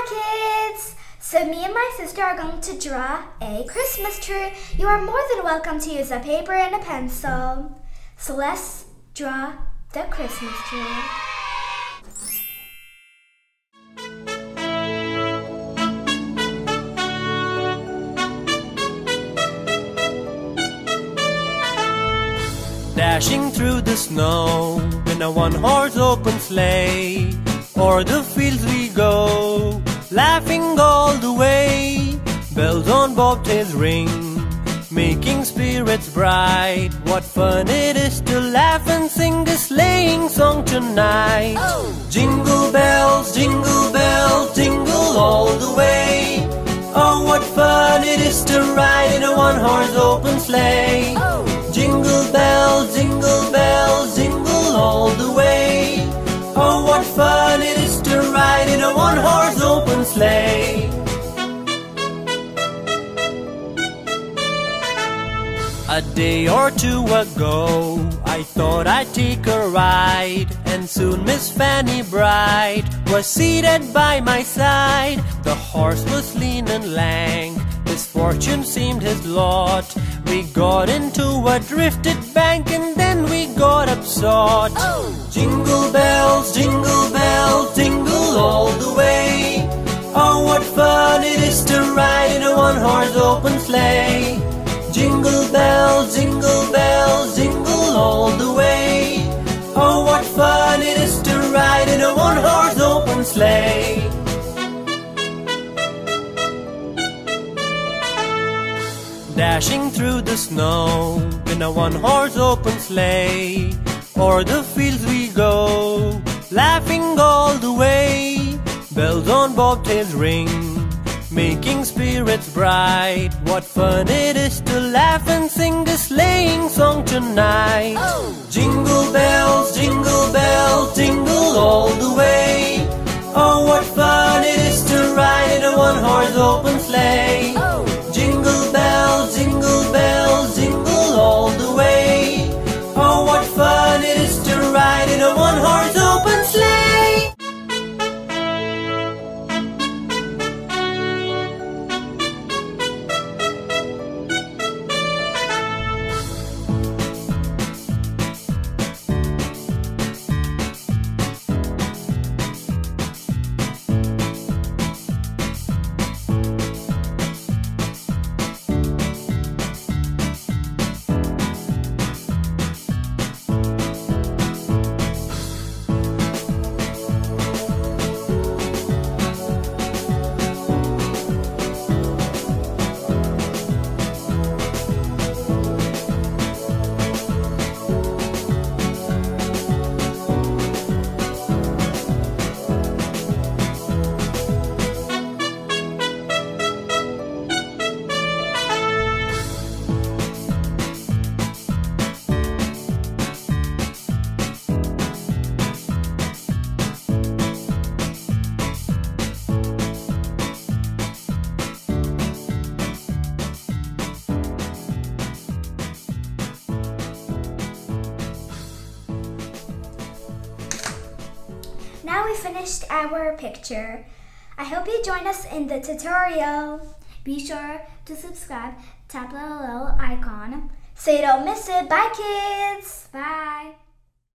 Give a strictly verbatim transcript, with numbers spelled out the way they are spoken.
kids! So me and my sister are going to draw a Christmas tree. You are more than welcome to use a paper and a pencil. So let's draw the Christmas tree. Dashing through the snow in a one-horse open sleigh, o'er the fields we go, laughing all the way. Bells on bobtails ring, making spirits bright. What fun it is to laugh and sing a sleighing song tonight. Oh! Jingle bells, jingle bells, jingle all the way. Oh, what fun it is to ride in a one-horse open sleigh. Oh! Jingle bells, jingle bells, jingle all the way. Oh, what fun it is to ride in a one-horse open sleigh. A day or two ago, I thought I'd take a ride, and soon Miss Fanny Bright was seated by my side. The horse was lean and lank, misfortune seemed his lot. We got into a drifted bank and then we got upsot. Oh! Jingle bells, jingle bells, jingle all the way. Oh, what fun it is to ride in a one-horse open sleigh. Jingle bells, jingle bells, jingle all the way. Oh, what fun it is to ride in a one-horse open sleigh. Dashing through the snow in a one-horse open sleigh, o'er the fields we go, laughing all the way. Bells on bobtails ring, making spirits bright. What fun it is to laugh and sing a sleighing song tonight. Oh! Jingle bells, jingle bells, jingle all the way. Oh, what fun it is to ride in a one-horse open sleigh. Oh! Jingle bells, jingle bells, jingle all the way. Oh, what fun it is to ride in a one-horse open sleigh. Now we finished our picture. I hope you join us in the tutorial. Be sure to subscribe, tap the little icon so you don't miss it. Bye kids! Bye!